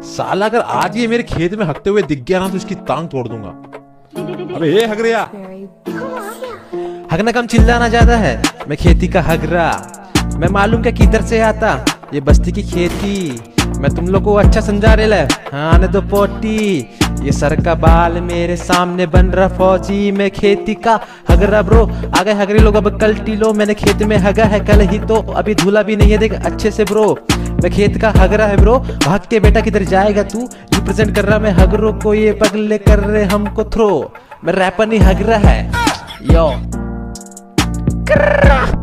साला अगर आज ये मेरे खेत में हकते हुए दिख गया ना तो इसकी टांग तोड़ दूंगा। अबे ये हगरिया, हगना कम चिल्लाना ज्यादा है। मैं खेती का हगरा, मैं मालूम क्या किधर से आता, ये बस्ती की खेती। मैं तुम लोग को अच्छा समझा रहे ले, हाँ आने दो पोटी। ये सर का बाल मेरे सामने बन रहा फौजी, मैं खेती का हगरा ब्रो। आ गए हगरे लोग अब कल्टी लो, मैंने खेत में हगा है कल ही तो, अभी धुला भी नहीं है देख अच्छे से ब्रो। मैं खेत का हगरा है ब्रो, भाग के बेटा किधर जाएगा तू। रिप्रेजेंट कर रहा मैं हगरों को, ये पगले कर रहे हमको थ्रो। मैं रैपर नहीं हगरा है यो।